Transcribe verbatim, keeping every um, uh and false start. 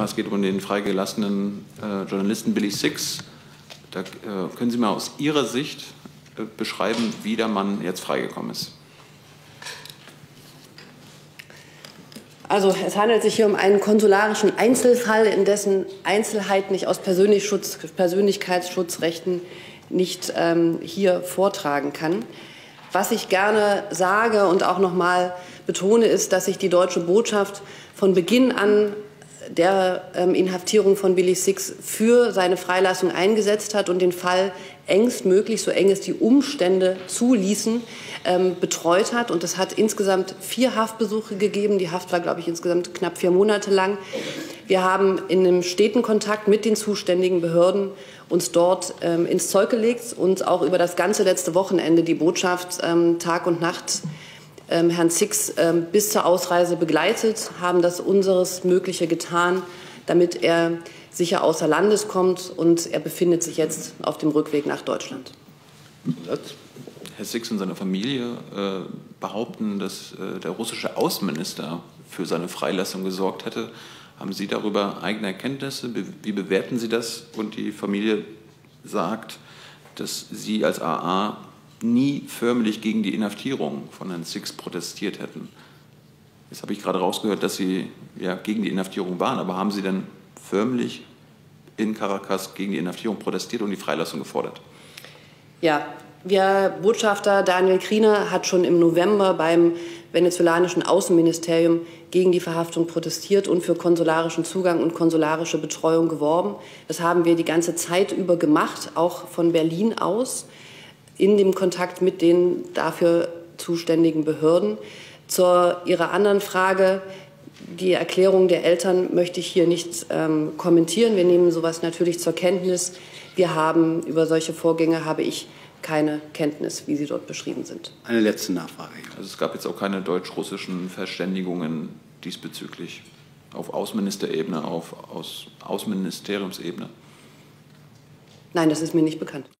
Es geht um den freigelassenen äh, Journalisten Billy Six. Da äh, können Sie mal aus Ihrer Sicht äh, beschreiben, wie der Mann jetzt freigekommen ist. Also es handelt sich hier um einen konsularischen Einzelfall, in dessen Einzelheiten ich aus Persönlichkeitsschutzrechten nicht ähm, hier vortragen kann. Was ich gerne sage und auch noch mal betone, ist, dass sich die deutsche Botschaft von Beginn an der ähm, Inhaftierung von Billy Six für seine Freilassung eingesetzt hat und den Fall engstmöglich, so eng es die Umstände zuließen, ähm, betreut hat. Und es hat insgesamt vier Haftbesuche gegeben. Die Haft war, glaube ich, insgesamt knapp vier Monate lang. Wir haben in einem steten Kontakt mit den zuständigen Behörden uns dort ähm, ins Zeug gelegt und auch über das ganze letzte Wochenende die Botschaft ähm, Tag und Nacht ähm, Herrn Six ähm, bis zur Ausreise begleitet, haben das unseres Mögliche getan, damit er sicher außer Landes kommt, und er befindet sich jetzt auf dem Rückweg nach Deutschland. Herr Six und seine Familie äh, behaupten, dass äh, der russische Außenminister für seine Freilassung gesorgt hätte. Haben Sie darüber eigene Erkenntnisse? Wie bewerten Sie das? Und die Familie sagt, dass Sie als A A nie förmlich gegen die Inhaftierung von Herrn Six protestiert hätten. Jetzt habe ich gerade rausgehört, dass Sie ja gegen die Inhaftierung waren. Aber haben Sie denn förmlich in Caracas gegen die Inhaftierung protestiert und die Freilassung gefordert? Ja, der Botschafter Daniel Kriener hat schon im November beim venezolanischen Außenministerium gegen die Verhaftung protestiert und für konsularischen Zugang und konsularische Betreuung geworben. Das haben wir die ganze Zeit über gemacht, auch von Berlin aus, in dem Kontakt mit den dafür zuständigen Behörden. Zu Ihrer anderen Frage: Die Erklärung der Eltern möchte ich hier nicht ähm, kommentieren. Wir nehmen sowas natürlich zur Kenntnis. Wir haben über solche Vorgänge habe ich keine Kenntnis, wie sie dort beschrieben sind. Eine letzte Nachfrage. Also es gab jetzt auch keine deutsch-russischen Verständigungen diesbezüglich auf Außenministerebene, auf Außenministeriumsebene? Nein, das ist mir nicht bekannt.